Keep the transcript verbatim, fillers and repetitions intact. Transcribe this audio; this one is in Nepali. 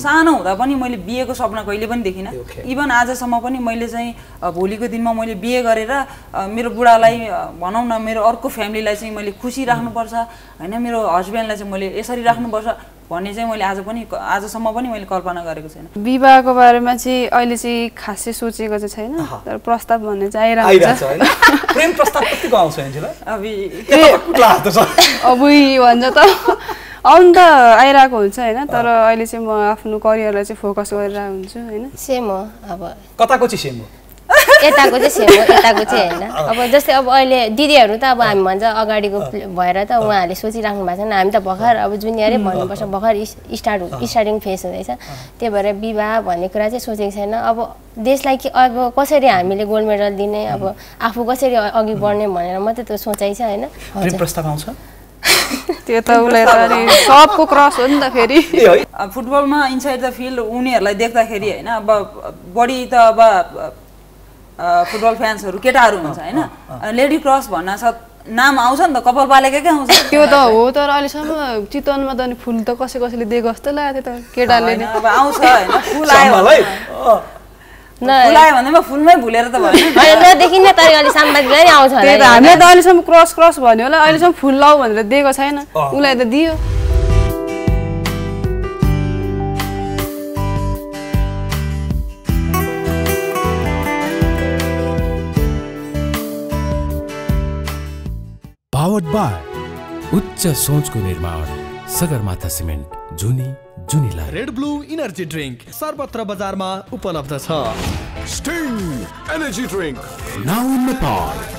सानो हुँदा पनि मैले बिहेको सपना कहिले पनि देखिनँ इभन आजसम्म पनि मैले चाहिँ भोलिको दिनमा मैले बिहे गरेर मेरो बुढालाई भनौँ न मेरो अर्को फ्यामिलीलाई चाहिँ मैले खुसी राख्नुपर्छ हैन मेरो हस्बेन्डलाई चाहिँ मैले यसरी राख्नुपर्छ भन्ने चाहिँ मैले आज पनि आजसम्म पनि मैले कल्पना गरेको छैन विवाहको बारेमा चाहिँ अहिले चाहिँ खासै सोचेको चाहिँ छैन तर प्रस्ताव भन्ने चाहिँ आइरहेको छ हैन प्रेम प्रस्ताव कतिको आउँछ एन्जेला अबि अब भन्छ त आउन त आइरहेको हुन्छ हैन तर अहिले चाहिँ म आफ्नो करियरलाई चाहिँ फोकस गरिरहेको हुन्छु हैन सेम हो अब कताको चाहिँ सेम हो यताको चाहिँ सेम हो यताको चाहिँ हैन अब जस्तै अब अहिले दिदीहरू त अब हामी भन्छ अगाडिको भएर त उहाँहरूले सोचिराख्नु भएको छैन हामी त भर्खर अब जुनियरै भन्नुपर्छ भर्खर स्टार्ट स्टार्टिङ फेस हुँदैछ त्यही भएर विवाह भन्ने कुरा चाहिँ सोचेको छैन अब देशलाई कि अब कसरी हामीले गोल्ड मेडल दिने अब आफू कसरी अघि बढ्ने भनेर मात्रै त्यो सोचाइ छ हैन प्रेम प्रस्ताव आउँछ त्यो त उलाई त सबको क्रस हो नि त फेरि फुटबलमा इनसाइड द फिल्ड उनीहरूलाई देख्दाखेरि हैन अब बढी त अब फुटबल फ्यान्सहरू केटाहरू हुन्छ हैन लेडी क्रस भन्न स नाम आउँछ नि त कपाल पालेकै आउँछ त्यो त हो तर अहिलेसम्म चितवनमा त नि फुल त कसै कसैले दिएको जस्तो लाग्यो त केटाले अब आउँछ हैन फुल आयो फुल आयो भन्दैमा फुलमै भुलेर त भयो हैन नदेखिने तर अलि साम्बादिकलाई आउँछ होला त्यही त हामीले त अहिलेसम्म क्रस क्रस भन्यो होला अहिलेसम्म फुल लाउ भनेर दिएको छैन उलाई त दियो पावर्ड बाय उच्च सोचको निर्माण सगरमाथा सिमेन्ट जुनी जुनीला रेड ब्लू इनर्जी ड्रिंक सर्वत्र बजारमा उपलब्ध छ Sting energy drink now in Nepal